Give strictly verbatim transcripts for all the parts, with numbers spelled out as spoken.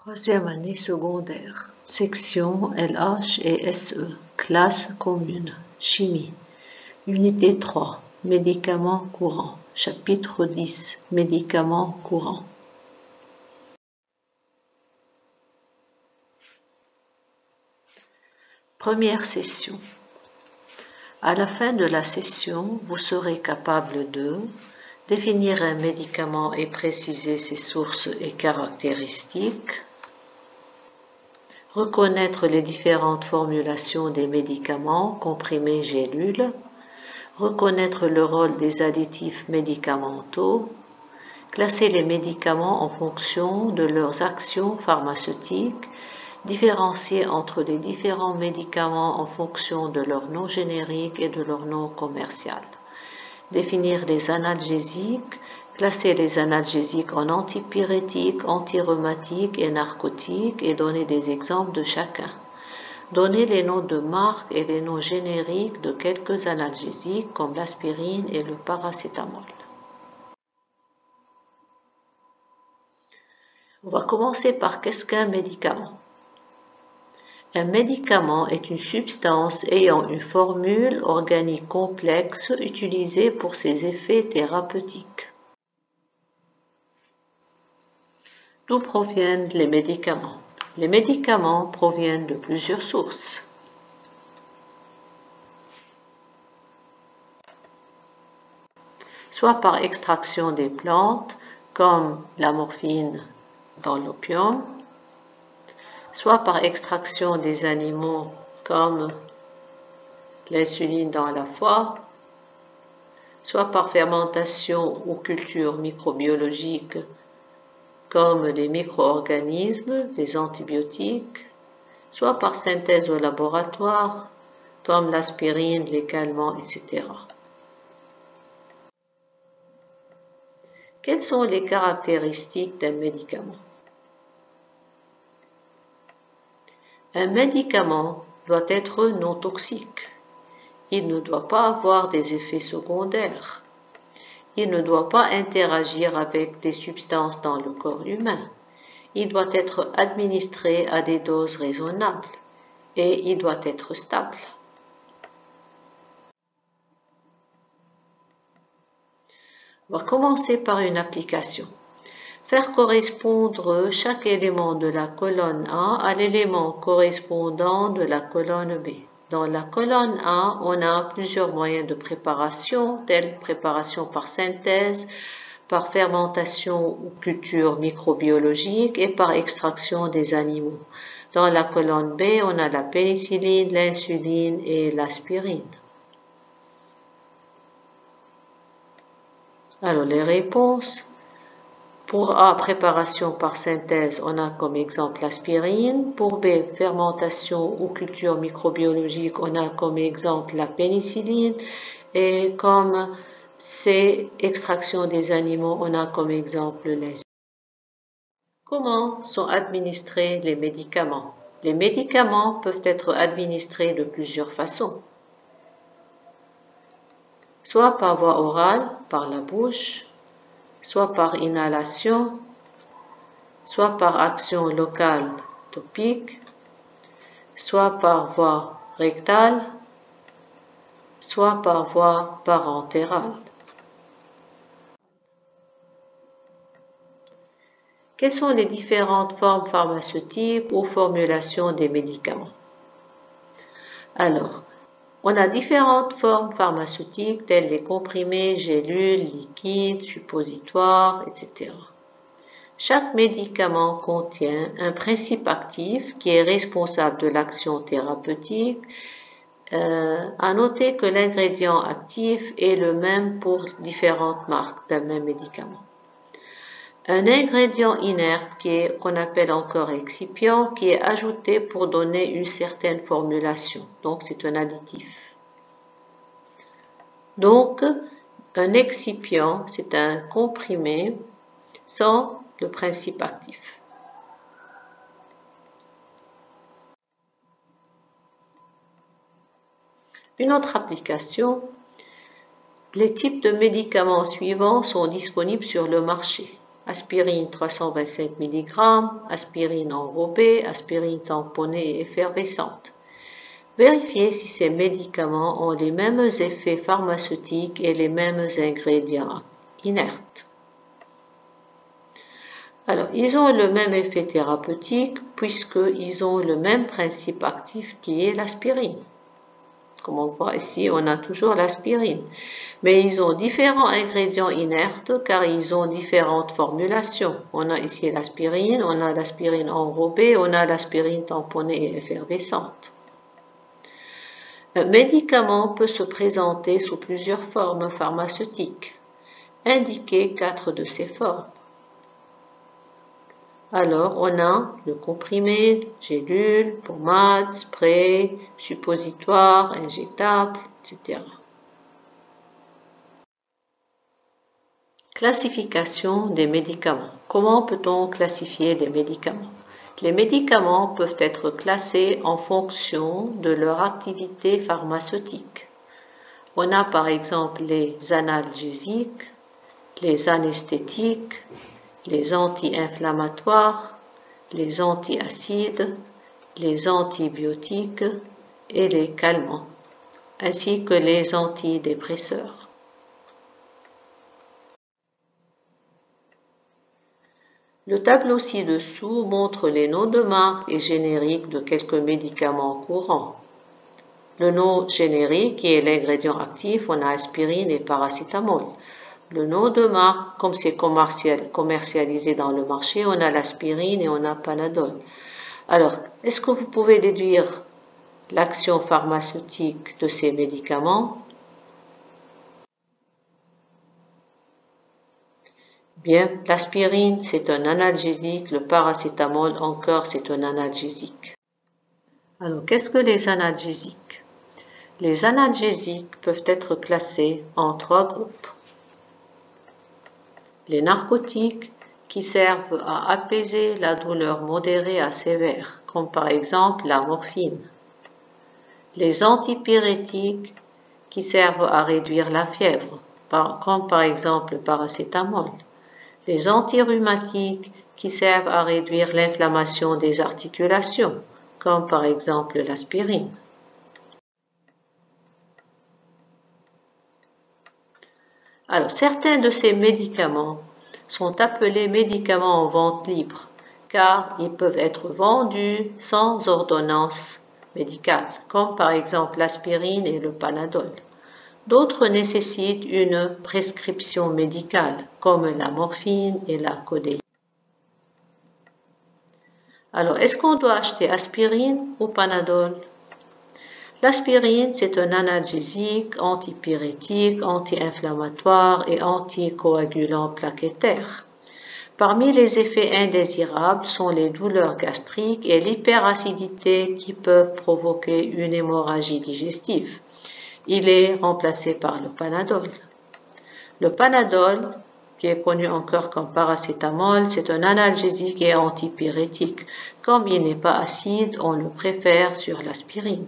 Troisième année secondaire, section L H et S E, classe commune, chimie, unité trois, médicaments courants, chapitre dix, médicaments courants. Première session. À la fin de la session, vous serez capable de définir un médicament et préciser ses sources et caractéristiques, reconnaître les différentes formulations des médicaments, comprimés, gélules, reconnaître le rôle des additifs médicamenteux, classer les médicaments en fonction de leurs actions pharmaceutiques, différencier entre les différents médicaments en fonction de leur nom générique et de leur nom commercial, définir les analgésiques, classer les analgésiques en antipyrétiques, antirhumatiques et narcotiques et donner des exemples de chacun. Donner les noms de marque et les noms génériques de quelques analgésiques comme l'aspirine et le paracétamol. On va commencer par qu'est-ce qu'un médicament? Un médicament est une substance ayant une formule organique complexe utilisée pour ses effets thérapeutiques. D'où proviennent les médicaments? Les médicaments proviennent de plusieurs sources. Soit par extraction des plantes, comme la morphine dans l'opium, soit par extraction des animaux, comme l'insuline dans la foie, soit par fermentation ou culture microbiologique, comme les micro-organismes, les antibiotiques, soit par synthèse au laboratoire, comme l'aspirine, les calmants, et cetera. Quelles sont les caractéristiques d'un médicament? Un médicament doit être non toxique. Il ne doit pas avoir des effets secondaires. Il ne doit pas interagir avec des substances dans le corps humain. Il doit être administré à des doses raisonnables et il doit être stable. On va commencer par une application. Faire correspondre chaque élément de la colonne A à l'élément correspondant de la colonne B. Dans la colonne A, on a plusieurs moyens de préparation, tels préparation par synthèse, par fermentation ou culture microbiologique et par extraction des animaux. Dans la colonne B, on a la pénicilline, l'insuline et l'aspirine. Alors, les réponses. Pour A, préparation par synthèse, on a comme exemple l'aspirine. Pour B, fermentation ou culture microbiologique, on a comme exemple la pénicilline. Et comme C, extraction des animaux, on a comme exemple l'insuline. Comment sont administrés les médicaments? Les médicaments peuvent être administrés de plusieurs façons. Soit par voie orale, par la bouche, soit par inhalation, soit par action locale topique, soit par voie rectale, soit par voie parentérale. Quelles sont les différentes formes pharmaceutiques ou formulations des médicaments? Alors, on a différentes formes pharmaceutiques telles les comprimés, gélules, liquides, suppositoires, et cetera. Chaque médicament contient un principe actif qui est responsable de l'action thérapeutique. Euh, à noter que l'ingrédient actif est le même pour différentes marques d'un même médicament. Un ingrédient inerte qui est qu'on appelle encore excipient, qui est ajouté pour donner une certaine formulation. Donc, c'est un additif. Donc, un excipient, c'est un comprimé sans le principe actif. Une autre application, les types de médicaments suivants sont disponibles sur le marché. aspirine trois cent vingt-cinq milligrammes, aspirine enrobée, aspirine tamponnée et effervescente. Vérifiez si ces médicaments ont les mêmes effets pharmaceutiques et les mêmes ingrédients inertes. Alors, ils ont le même effet thérapeutique puisqu'ils ont le même principe actif qui est l'aspirine. Comme on voit ici, on a toujours l'aspirine. Mais ils ont différents ingrédients inertes car ils ont différentes formulations. On a ici l'aspirine, on a l'aspirine enrobée, on a l'aspirine tamponnée et effervescente. Un médicament peut se présenter sous plusieurs formes pharmaceutiques. Indiquez quatre de ces formes. Alors, on a le comprimé, gélule, pommade, spray, suppositoire, injectable, et cetera. Classification des médicaments. Comment peut-on classifier les médicaments? Les médicaments peuvent être classés en fonction de leur activité pharmaceutique. On a par exemple les analgésiques, les anesthétiques, les anti-inflammatoires, les antiacides, les antibiotiques et les calmants, ainsi que les antidépresseurs. Le tableau ci-dessous montre les noms de marque et génériques de quelques médicaments courants. Le nom générique, qui est l'ingrédient actif, on a aspirine et paracétamol. Le nom de marque, comme c'est commercialisé dans le marché, on a l'aspirine et on a Panadol. Alors, est-ce que vous pouvez déduire l'action pharmaceutique de ces médicaments? Bien, l'aspirine, c'est un analgésique, le paracétamol encore, c'est un analgésique. Alors, qu'est-ce que les analgésiques? Les analgésiques peuvent être classés en trois groupes. Les narcotiques qui servent à apaiser la douleur modérée à sévère, comme par exemple la morphine. Les antipyrétiques qui servent à réduire la fièvre, comme par exemple le paracétamol. Les antirhumatiques qui servent à réduire l'inflammation des articulations, comme par exemple l'aspirine. Alors, certains de ces médicaments sont appelés médicaments en vente libre, car ils peuvent être vendus sans ordonnance médicale, comme par exemple l'aspirine et le Panadol. D'autres nécessitent une prescription médicale, comme la morphine et la codéine. Alors, est-ce qu'on doit acheter aspirine ou Panadol? L'aspirine, c'est un analgésique, antipyrétique, anti-inflammatoire et anticoagulant plaquettaire. Parmi les effets indésirables sont les douleurs gastriques et l'hyperacidité qui peuvent provoquer une hémorragie digestive. Il est remplacé par le Panadol. Le Panadol, qui est connu encore comme paracétamol, c'est un analgésique et antipyrétique. Comme il n'est pas acide, on le préfère sur l'aspirine.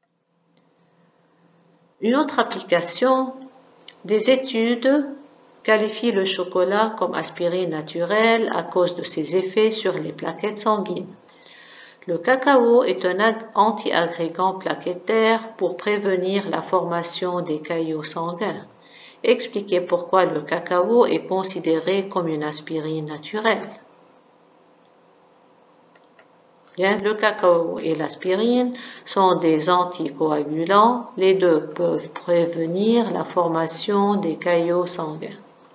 Une autre application, des études qualifient le chocolat comme aspirine naturelle à cause de ses effets sur les plaquettes sanguines. Le cacao est un anti-agrégant plaquettaire pour prévenir la formation des caillots sanguins. Expliquez pourquoi le cacao est considéré comme une aspirine naturelle. Bien, le cacao et l'aspirine sont des anticoagulants. Les deux peuvent prévenir la formation des caillots sanguins.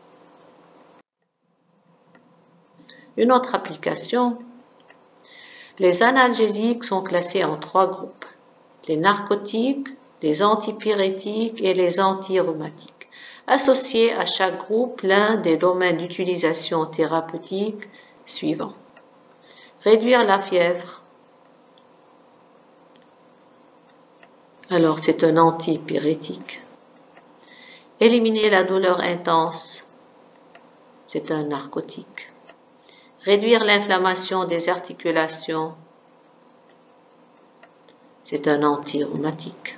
Une autre application, les analgésiques sont classés en trois groupes, les narcotiques, les antipyrétiques et les antirhumatiques. Associez à chaque groupe l'un des domaines d'utilisation thérapeutique suivants. Réduire la fièvre. Alors, c'est un antipyrétique. Éliminer la douleur intense. C'est un narcotique. Réduire l'inflammation des articulations. C'est un antirhumatique.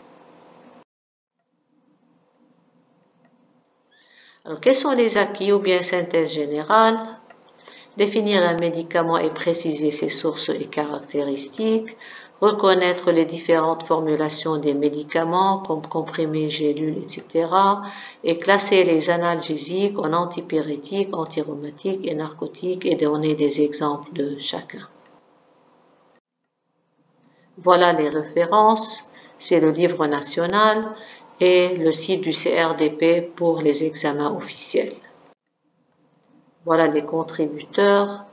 Alors, quels sont les acquis ou bien synthèse générale? définir un médicament et préciser ses sources et caractéristiques, reconnaître les différentes formulations des médicaments comme comprimés, gélules, et cetera et classer les analgésiques en antipyrétiques, antirhumatiques et narcotiques et donner des exemples de chacun. Voilà les références, c'est le livre national et le site du C R D P pour les examens officiels. Voilà les contributeurs,